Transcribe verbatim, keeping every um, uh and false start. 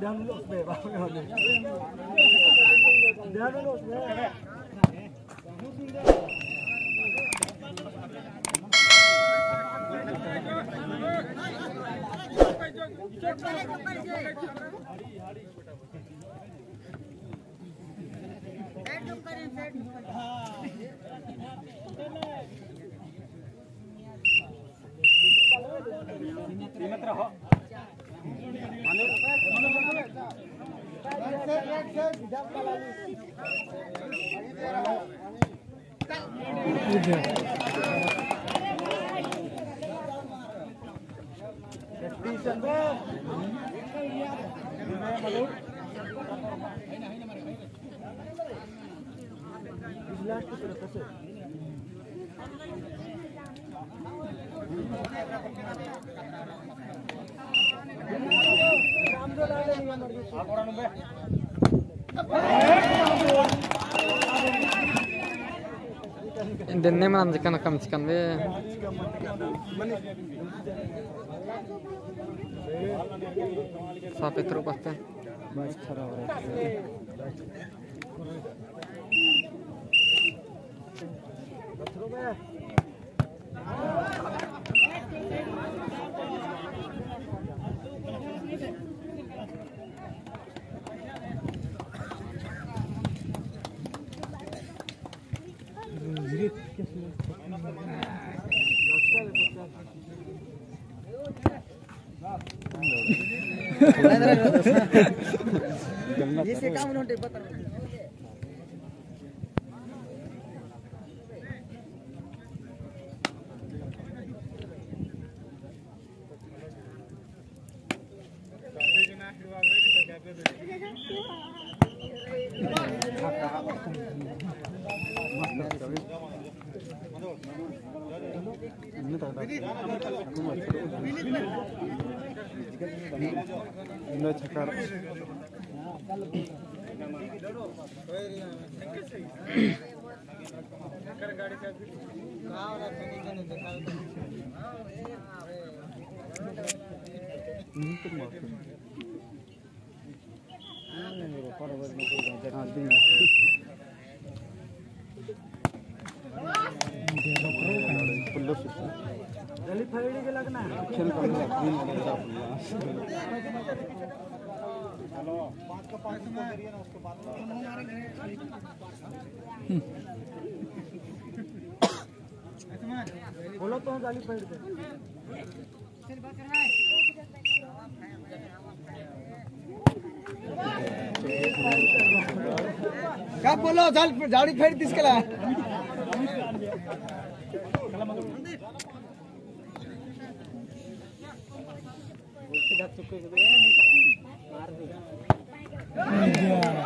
ध्यान लो उसमें बाप रे ध्यान लो उसमें Dinle man kan kam kan we sape tro paste बस खराब हो रहा है काम नोटे पता ini cakar जल्दी फाइल के लगना खेल कर हेलो पांच का पांच को करिए ना उसके बाद बोलो तो गाली फाइल दे क्या बोलो झाड़ी फेर తీసుకెళ్ళా चुके मार दी